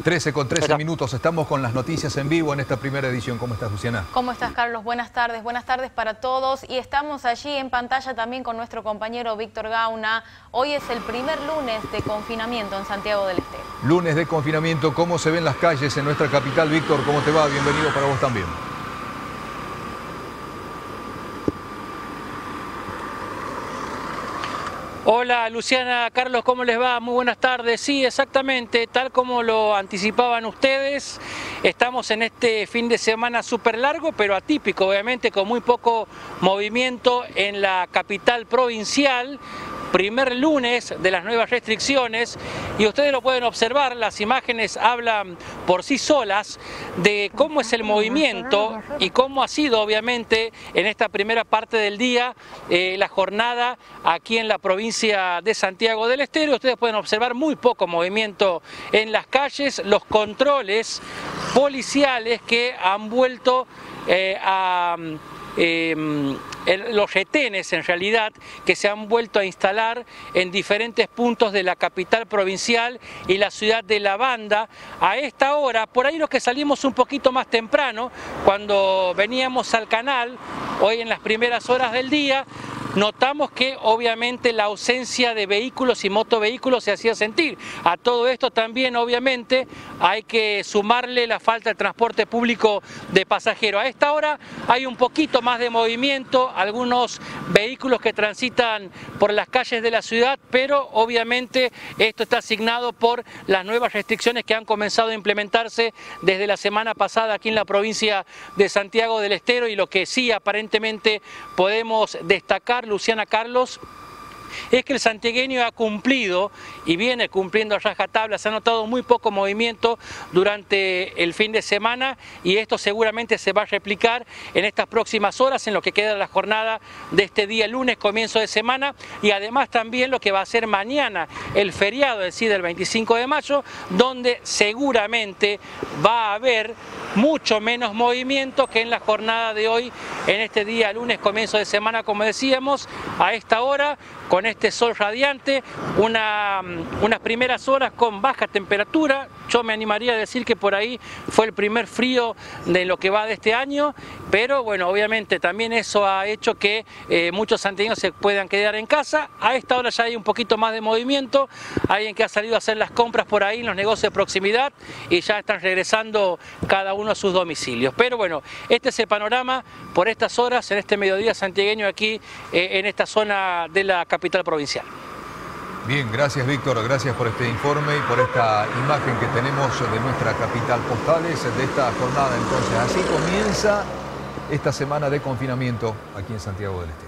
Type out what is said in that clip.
13 con 13 minutos, estamos con las noticias en vivo en esta primera edición. ¿Cómo estás, Luciana? ¿Cómo estás, Carlos? Buenas tardes para todos. Y estamos allí en pantalla también con nuestro compañero Víctor Gauna. Hoy es el primer lunes de confinamiento en Santiago del Estero. Lunes de confinamiento, ¿cómo se ven las calles en nuestra capital? Víctor, ¿cómo te va? Bienvenido para vos también. Hola Luciana, Carlos, ¿cómo les va? Muy buenas tardes. Sí, exactamente, tal como lo anticipaban ustedes, estamos en este fin de semana súper largo, pero atípico, obviamente, con muy poco movimiento en la capital provincial. Primer lunes de las nuevas restricciones y ustedes lo pueden observar, las imágenes hablan por sí solas de cómo es el movimiento y cómo ha sido obviamente en esta primera parte del día la jornada aquí en la provincia de Santiago del Estero. Ustedes pueden observar muy poco movimiento en las calles, los controles policiales que han vuelto los retenes en realidad que se han vuelto a instalar en diferentes puntos de la capital provincial y la ciudad de La Banda. A esta hora, por ahí los que salimos un poquito más temprano, cuando veníamos al canal, hoy en las primeras horas del día, notamos que obviamente la ausencia de vehículos y motovehículos se hacía sentir. A todo esto también obviamente hay que sumarle la falta de transporte público de pasajeros. A esta hora hay un poquito más de movimiento, algunos vehículos que transitan por las calles de la ciudad, pero obviamente esto está asignado por las nuevas restricciones que han comenzado a implementarse desde la semana pasada aquí en la provincia de Santiago del Estero, y lo que sí aparentemente podemos destacar, Luciana, Carlos, es que el santiagueño ha cumplido y viene cumpliendo a rajatabla. Se ha notado muy poco movimiento durante el fin de semana y esto seguramente se va a replicar en estas próximas horas, en lo que queda de la jornada de este día lunes, comienzo de semana, y además también lo que va a ser mañana, el feriado, es decir, del 25 de mayo, donde seguramente va a haber mucho menos movimiento que en la jornada de hoy, en este día lunes, comienzo de semana, como decíamos, a esta hora, con este sol radiante, unas primeras horas con baja temperatura. Yo me animaría a decir que por ahí fue el primer frío de lo que va de este año, pero bueno, obviamente también eso ha hecho que muchos santiagueños se puedan quedar en casa. A esta hora ya hay un poquito más de movimiento, alguien que ha salido a hacer las compras por ahí en los negocios de proximidad y ya están regresando cada uno a sus domicilios. Pero bueno, este es el panorama por estas horas, en este mediodía santiagueño aquí en esta zona de la capital provincial. Bien, gracias Víctor, gracias por este informe y por esta imagen que tenemos de nuestra capital, postales de esta jornada. Entonces, así comienza esta semana de confinamiento aquí en Santiago del Estero.